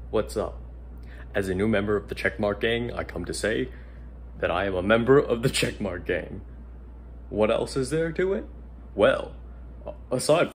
What's up? As a new member of the Checkmark Gang, I come to say that I am a member of the Checkmark Gang. What else is there to it? Well, aside